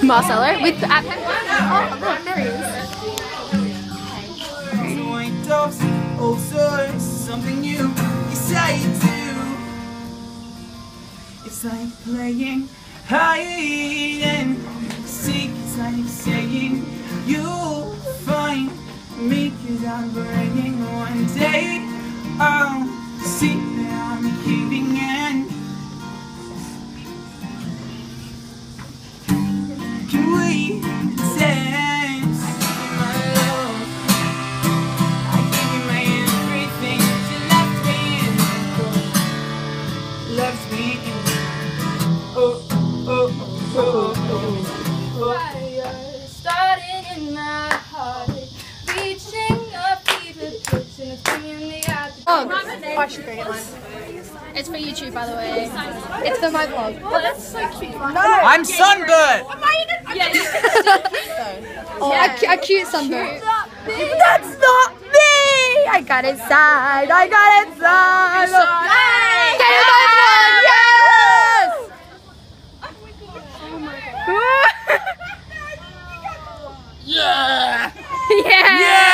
Marcelo with oh, look, there he is. White doves, also something new. Yes, I do. It's like playing hide and seek. It's like saying you'll find me, 'cause I'm praying one day I'll see that I'm giving in. Can we dance, my love? I give you my everything. You left me in the cold. Left me in the Fire starting in my heart, reaching a fever pitch, and it's bringing me out the Oh, I should go get mine. It's for YouTube, by the way. It's for my vlog. Oh, that's so cute. No! I'm sunburned! Oh, a cute sunburn. That's not me! I got inside. I got inside. Hey! Get in my vlog! Yes! Yeah! Yeah!